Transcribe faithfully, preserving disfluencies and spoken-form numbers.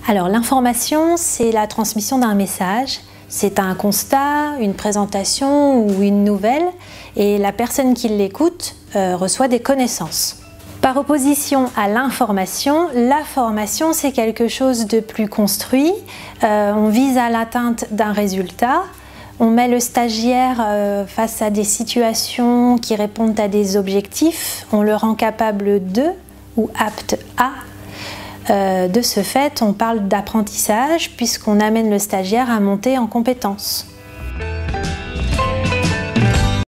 Alors l'information, c'est la transmission d'un message. C'est un constat, une présentation ou une nouvelle, et la personne qui l'écoute euh, reçoit des connaissances. Par opposition à l'information, la formation, c'est quelque chose de plus construit. Euh, on vise à l'atteinte d'un résultat. On met le stagiaire euh, face à des situations qui répondent à des objectifs. On le rend capable de ou apte à. Euh, de ce fait, on parle d'apprentissage puisqu'on amène le stagiaire à monter en compétences.